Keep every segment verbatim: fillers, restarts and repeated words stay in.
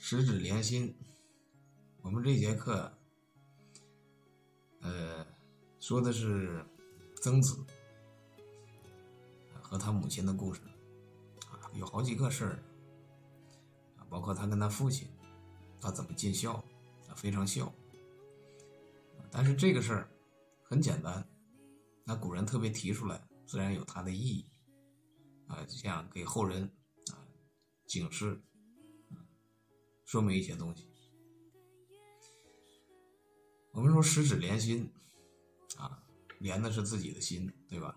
十指连心，我们这节课，呃，说的是曾子和他母亲的故事啊，有好几个事儿啊，包括他跟他父亲，他怎么尽孝啊，非常孝。但是这个事儿很简单，那古人特别提出来，自然有它的意义啊，这样给后人啊警示。说明一些东西。我们说十指连心啊，连的是自己的心，对吧？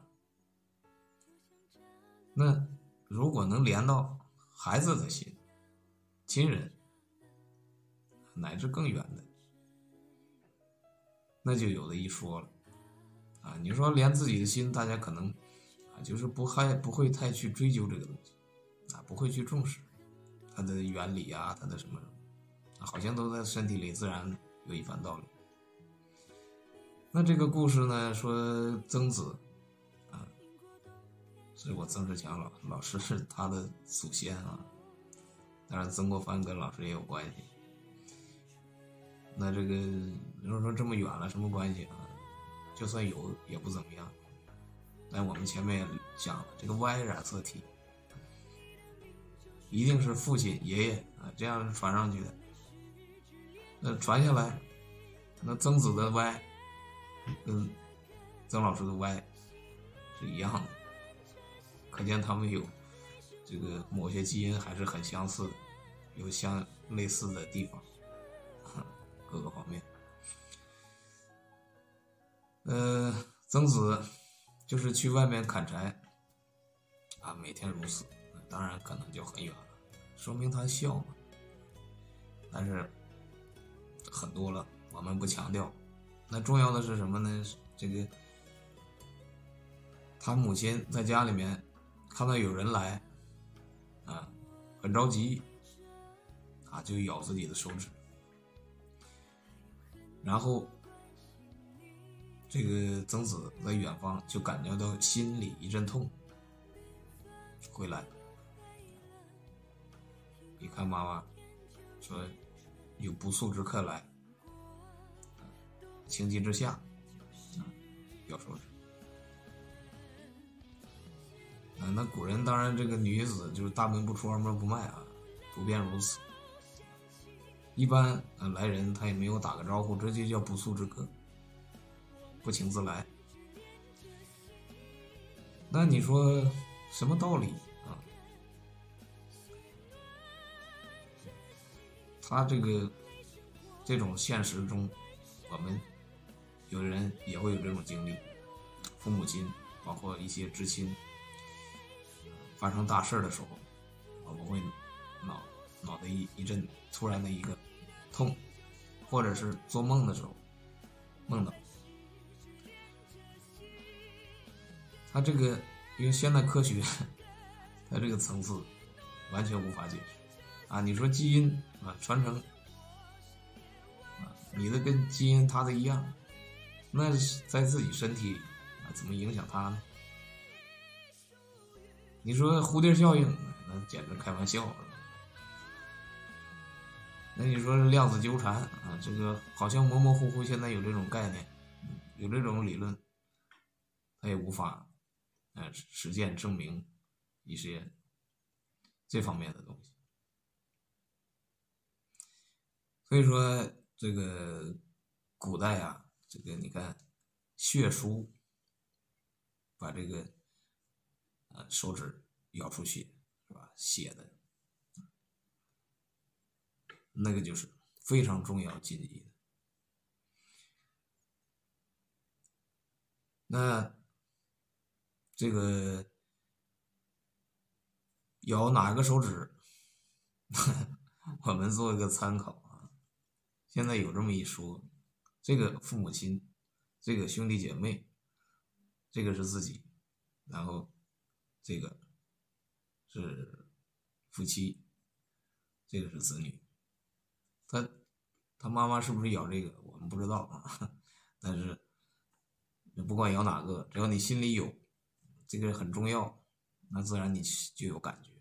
那如果能连到孩子的心、亲人，乃至更远的，那就有的一说了啊。你说连自己的心，大家可能啊，就是不还不会太去追究这个东西啊，不会去重视它的原理啊，它的什么。好像都在身体里自然有一番道理。那这个故事呢，说曾子啊，是我曾仕强老老师是他的祖先啊，当然曾国藩跟老师也有关系。那这个如果说这么远了，什么关系啊？就算有也不怎么样。但我们前面也讲了，这个 Y 染色体一定是父亲、爷爷啊这样传上去的。那传下来，那曾子的 Y 跟曾老师的 Y 是一样的，可见他们有这个某些基因还是很相似的，有相类似的地方，各个方面。呃，曾子就是去外面砍柴啊，每天如此，当然可能就很远了，说明他孝嘛。但是很多了，我们不强调。那重要的是什么呢？这个他母亲在家里面看到有人来啊，很着急啊，就咬自己的手指，然后这个曾子在远方就感觉到心里一阵痛，回来一看妈妈说有不速之客来，情急之下啊咬手指啊。那古人当然这个女子就是大门不出二门不迈啊，普遍如此。一般啊来人他也没有打个招呼，这就叫不速之客，不请自来。那你说什么道理啊？他这个这种现实中，我们有人也会有这种经历，父母亲包括一些至亲发生大事的时候，我们会脑脑袋一一阵突然的一个痛，或者是做梦的时候梦到他这个，因为现代科学它这个层次完全无法解释啊。你说基因啊传承啊，你的跟基因他的一样，那在自己身体里啊怎么影响他呢？你说蝴蝶效应，那简直开玩笑了。那你说量子纠缠啊，这个好像模模糊糊，现在有这种概念，有这种理论，他也无法呃实践证明一些这方面的东西。所以说这个古代啊，这个你看血书把这个呃手指咬出血是吧，血的那个就是非常重要禁忌的。那这个咬哪个手指我们做一个参考啊。现在有这么一说，这个父母亲，这个兄弟姐妹，这个是自己，然后这个是夫妻，这个是子女。他他妈妈是不是咬这个我们不知道啊，但是不管咬哪个，只要你心里有这个很重要，那自然你就有感觉。